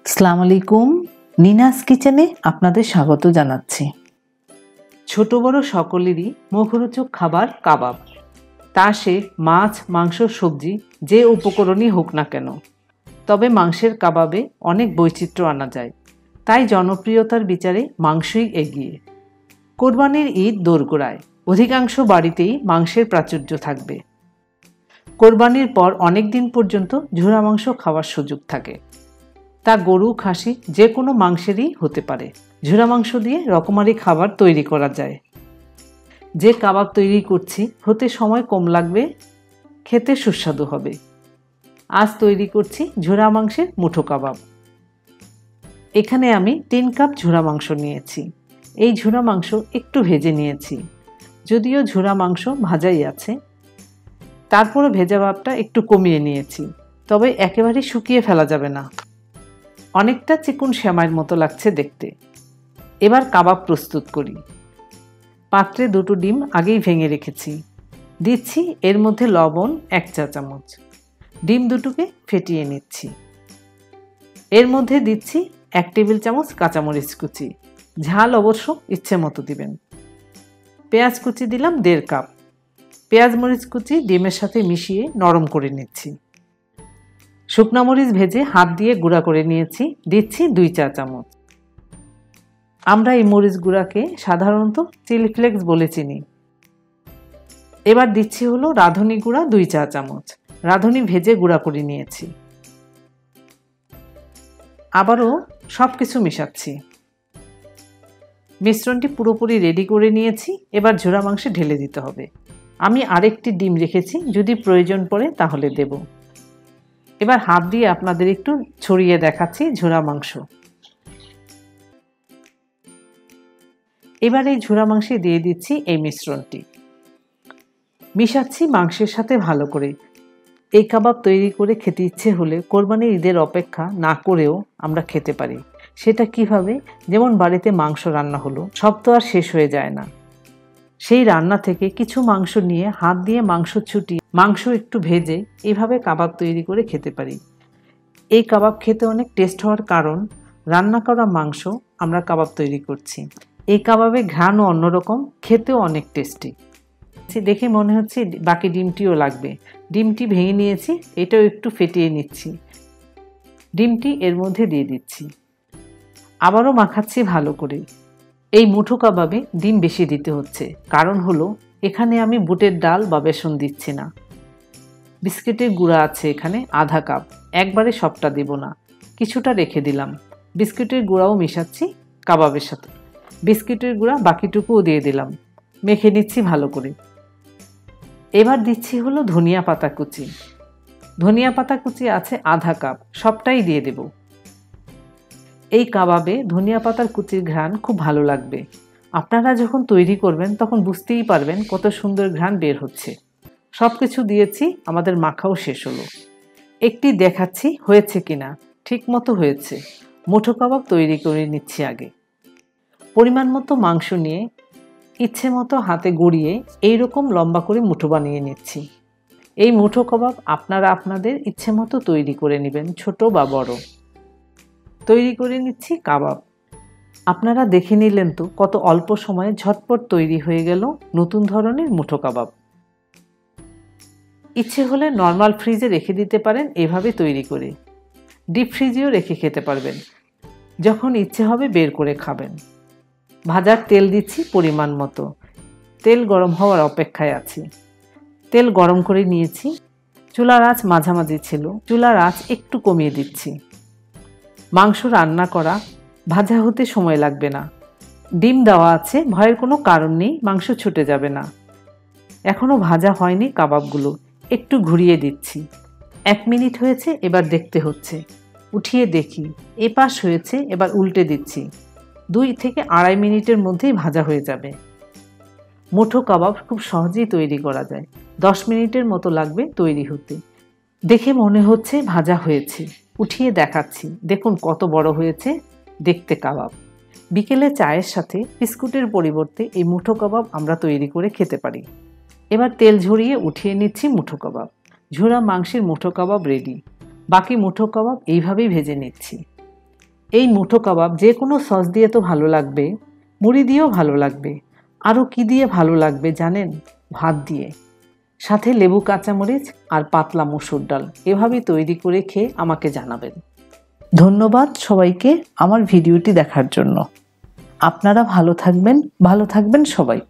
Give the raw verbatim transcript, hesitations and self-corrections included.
আসসালামু আলাইকুম, নিনাস কিচেনে আপনাদের স্বাগত জানাচ্ছি। ছোট বড় সকলেরই মুখরোচক খাবার কাবাব। তা সে মাছ, মাংস, সবজি যে উপকরণই হোক না কেন, তবে মাংসের কাবাবে অনেক বৈচিত্র্য আনা যায়। তাই জনপ্রিয়তার বিচারে মাংসই এগিয়ে। কোরবানির ঈদ দোরগোড়ায়, অধিকাংশ বাড়িতেই মাংসের প্রাচুর্য থাকবে। কোরবানির পর অনেক দিন পর্যন্ত ঝুরা মাংস খাওয়ার সুযোগ থাকে। তা গরু, খাসি যে কোনো মাংসেরই হতে পারে। ঝুরা মাংস দিয়ে রকমারি খাবার তৈরি করা যায়। যে কাবাব তৈরি করছি হতে সময় কম লাগবে, খেতে সুস্বাদু হবে। আজ তৈরি করছি ঝুরা মাংসের মুঠো কাবাব। এখানে আমি তিন কাপ ঝুরা মাংস নিয়েছি। এই ঝুরা মাংস একটু ভেজে নিয়েছি, যদিও ঝুরা মাংস ভাজাই আছে। তারপরে ভেজা ভাবটা একটু কমিয়ে নিয়েছি, তবে একেবারে শুকিয়ে ফেলা যাবে না। অনেকটা চিকন সেমাইয়ের মতো লাগছে দেখতে। এবার কাবাব প্রস্তুত করি। পাত্রে দুটো ডিম আগেই ভেঙে রেখেছি। দিচ্ছি এর মধ্যে লবণ এক চা চামচ। ডিম দুটোকে ফেটিয়ে নিচ্ছি। এর মধ্যে দিচ্ছি এক টেবিল চামচ কাঁচামরিচ কুচি। ঝাল অবশ্য ইচ্ছে মতো দিবেন। পেঁয়াজ কুচি দিলাম দেড় কাপ। পেঁয়াজ মরিচ কুচি ডিমের সাথে মিশিয়ে নরম করে নিচ্ছি। শুকনা মরিচ ভেজে হাত দিয়ে গুঁড়া করে নিয়েছি, দিচ্ছি দুই চা চামচ। আমরা এই মরিচ গুঁড়াকে সাধারণত চিলি ফ্লেক্স বলে চিনি। এবার দিচ্ছি হলো রাঁধুনি গুঁড়া দুই চা চামচ। রাঁধুনি ভেজে গুঁড়া করে নিয়েছি। আবারও সব কিছু মেশাচ্ছি। মিশ্রণটি পুরোপুরি রেডি করে নিয়েছি। এবার ঝুরা মাংসে ঢেলে দিতে হবে। আমি আরেকটি ডিম রেখেছি, যদি প্রয়োজন পড়ে তাহলে দেব। এবার হাত দিয়ে আপনাদের একটু ছড়িয়ে দেখাচ্ছি ঝুরা মাংস। এবার এই ঝুরা মাংসে দিয়ে দিচ্ছি এই মিশ্রণটি। মিশাচ্ছি মাংসের সাথে ভালো করে। এই কাবাব তৈরি করে খেতে ইচ্ছে হলে কোরবানির ঈদের অপেক্ষা না করেও আমরা খেতে পারি। সেটা কিভাবে? যেমন বাড়িতে মাংস রান্না হলো, সব তো আর শেষ হয়ে যায় না। সেই রান্না থেকে কিছু মাংস নিয়ে হাত দিয়ে মাংস ছুটিয়ে মাংস একটু ভেজে এভাবে কাবাব তৈরি করে খেতে পারি। এই কাবাব খেতে অনেক টেস্ট হওয়ার কারণ রান্না করা মাংস আমরা কাবাব তৈরি করছি। এই কাবাবে ঘ্রাণও অন্যরকম, খেতেও অনেক টেস্টি। দেখে মনে হচ্ছে বাকি ডিমটিও লাগবে। ডিমটি ভেঙে নিয়েছি, এটাও একটু ফেটিয়ে নিচ্ছি। ডিমটি এর মধ্যে দিয়ে দিচ্ছি। আবারও মাখাচ্ছি ভালো করে। এই মুঠো কাবাবে ডিম বেশি দিতে হচ্ছে, কারণ হলো এখানে আমি বুটের ডাল বা বেসন দিচ্ছি না। বিস্কিটের গুঁড়া আছে এখানে আধা কাপ, একবারে সবটা দেব না, কিছুটা রেখে দিলাম। বিস্কিটের গুঁড়াও মেশাচ্ছি কাবাবের সাথে। বিস্কিটের গুঁড়া বাকিটুকুও দিয়ে দিলাম। মেখে নিচ্ছি ভালো করে। এবার দিচ্ছি হলো ধনিয়া পাতা কুচি। ধনিয়া পাতা কুচি আছে আধা কাপ, সবটাই দিয়ে দেব। এই কাবাবে ধনিয়া পাতার কুচির ঘ্রাণ খুব ভালো লাগবে। আপনারা যখন তৈরি করবেন তখন বুঝতেই পারবেন কত সুন্দর ঘ্রাণ বের হচ্ছে। সব কিছু দিয়েছি, আমাদের মাখাও শেষ হলো। একটি দেখাচ্ছি হয়েছে কিনা। ঠিক মতো হয়েছে। মুঠো কাবাব তৈরি করে নিচ্ছি আগে। পরিমাণ মতো মাংস নিয়ে ইচ্ছে মতো হাতে গড়িয়ে এইরকম লম্বা করে মুঠো বানিয়ে নিচ্ছি। এই মুঠো কাবাব আপনারা আপনাদের ইচ্ছে মতো তৈরি করে নেবেন, ছোট বা বড়। তৈরি করে নিচ্ছি কাবাব। আপনারা দেখে নিলেন তো কত অল্প সময়ে ঝটপট তৈরি হয়ে গেল নতুন ধরনের মুঠো কাবাব। ইচ্ছে হলে নর্মাল ফ্রিজে রেখে দিতে পারেন এভাবে তৈরি করে। ডিপ ফ্রিজেও রেখে খেতে পারবেন। যখন ইচ্ছে হবে বের করে খাবেন। ভাজার তেল দিচ্ছি পরিমাণ মতো। তেল গরম হওয়ার অপেক্ষায় আছি। তেল গরম করে নিয়েছি। চুলার আঁচ মাঝামাঝি ছিল, চুলার আঁচ একটু কমিয়ে দিচ্ছি। মাংস রান্না করা, ভাজা হতে সময় লাগবে না। ডিম দেওয়া আছে, ভয়ের কোনো কারণ নেই, মাংস ছুটে যাবে না। এখনও ভাজা হয়নি কাবাবগুলো, একটু ঘুরিয়ে দিচ্ছি। এক মিনিট হয়েছে, এবার দেখতে হচ্ছে। উঠিয়ে দেখি এপাশ হয়েছে, এবার উল্টে দিচ্ছি। দুই থেকে আড়াই মিনিটের মধ্যেই ভাজা হয়ে যাবে। মুঠো কাবাব খুব সহজেই তৈরি করা যায়। দশ মিনিটের মতো লাগবে তৈরি হতে। দেখে মনে হচ্ছে ভাজা হয়েছে। উঠিয়ে দেখাচ্ছি, দেখুন কত বড় হয়েছে দেখতে কাবাব। বিকেলে চায়ের সাথে বিস্কুটের পরিবর্তে এই মুঠো কাবাব আমরা তৈরি করে খেতে পারি। এবার তেল ঝরিয়ে উঠিয়ে নিচ্ছি মুঠো কাবাব। ঝুরা মাংসের মুঠো কাবাব রেডি। বাকি মুঠো কাবাব এইভাবেই ভেজে নিচ্ছি। এই মুঠো কাবাব যে কোনো সস দিয়ে তো ভালো লাগবে, মুড়ি দিয়েও ভালো লাগবে, আরও কি দিয়ে ভালো লাগবে জানেন? ভাত দিয়ে, সাথে লেবু কাঁচামরিচ আর পাতলা মসুর ডাল। এভাবেই তৈরি করে খেয়ে আমাকে জানাবেন। ধন্যবাদ সবাইকে আমার ভিডিওটি দেখার জন্য। আপনারা ভালো থাকবেন, ভালো থাকবেন সবাই।